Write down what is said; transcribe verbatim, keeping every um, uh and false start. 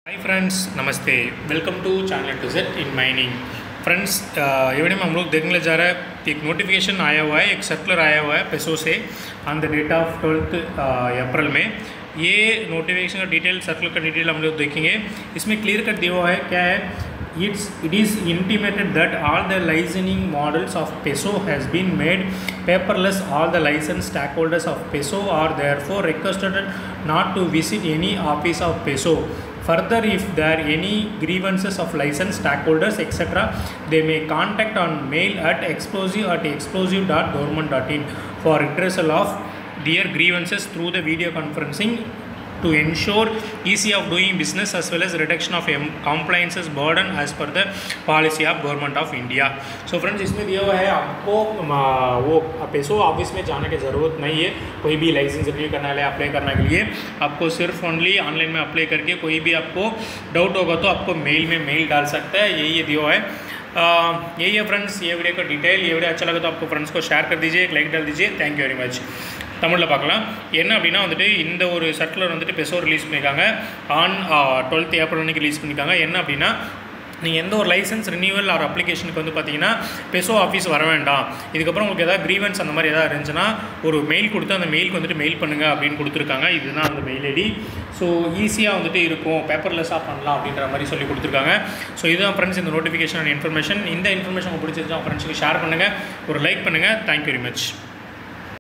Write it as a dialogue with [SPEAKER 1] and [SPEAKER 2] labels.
[SPEAKER 1] Hi friends, Namaste. Welcome to Channel to Z in Mining. Friends एवं हम लोग देखने जा रहे हैं एक नोटिफिकेशन आया हुआ है, एक सर्कुलर आया हुआ है पेसो से on the date of twelfth April में। ये नोटिफिकेशन का डिटेल, सर्कुलर का डिटेल हम लोग देखेंगे। इसमें क्लियर कट दिया हुआ है क्या है, it's it is intimated that all the licensing models of PESO has been made paperless. All the licence stack holders of PESO are therefore requested not to visit any office of PESO. Further, if there are any grievances of licensed stakeholders, et cetera, they may contact on mail at explosive at explosive dot government dot in for redressal of their grievances through the video conferencing to ensure easy of doing business as well as reduction of compliances burden as per the policy of government of India. So friends, इसमें दिया हुआ है आपको वो peso office में जाने की ज़रूरत नहीं है. कोई भी लाइसेंस रिन्यू करना है, अप्लाई करने के लिए आपको सिर्फ ओनली ऑनलाइन में अप्लाई करके कोई भी आपको डाउट होगा तो आपको मेल में मेल डाल सकता है. यही ये दिया हुआ है. यही है फ्रेंड्स ये वीडियो का डिटेल. ये वीडियो अच्छा लगा तो आपको फ्रेंड्स को शेयर कर दीजिए, एक लाइक डाल दीजिए. Thank you very much. தமிழில் பார்க்கலாம். என்ன அப்படின்னா வந்துட்டு இந்த ஒரு சர்க்குலர் வந்துட்டு பெசோ ரிலீஸ் பண்ணியிருக்காங்க ஆன் டுவெல்த் ஏப்ரல் அன்றைக்கி ரிலீஸ் பண்ணியிருக்காங்க. என்ன அப்படின்னா, நீங்கள் எந்த ஒரு லைசன்ஸ் ரினியூவல் ஆர் அப்ளிகேஷனுக்கு வந்து பார்த்தீங்கன்னா பெசோ ஆஃபீஸ் வர வேண்டாம். இதுக்கப்புறம் உங்களுக்கு எதாவது க்ரீவன்ஸ் அந்த மாதிரி எதாவது இருந்துச்சுன்னா ஒரு மெயில் கொடுத்து அந்த மெயிலுக்கு வந்துட்டு மெயில் பண்ணுங்கள் அப்படின்னு கொடுத்துருக்காங்க. இதுதான் அந்த மெயில் ஐடி. ஸோ ஈஸியாக வந்துட்டு இருக்கும், பேப்பர்லெஸ்ஸாக பண்ணலாம் அப்படின்ற மாதிரி சொல்லி கொடுத்துருக்காங்க. ஸோ இதுதான் ஃப்ரெண்ட்ஸ் இந்த நோட்டிஃபிகேஷன் அண்ட் இன்ஃபர்மேஷன். இந்த இன்ஃபர்மேஷன் உங்களுக்கு பிடிச்சிருந்தா ஃப்ரெண்ட்ஸுக்கு ஷேர் பண்ணுங்கள், ஒரு லைக் பண்ணுங்கள். Thank you very much.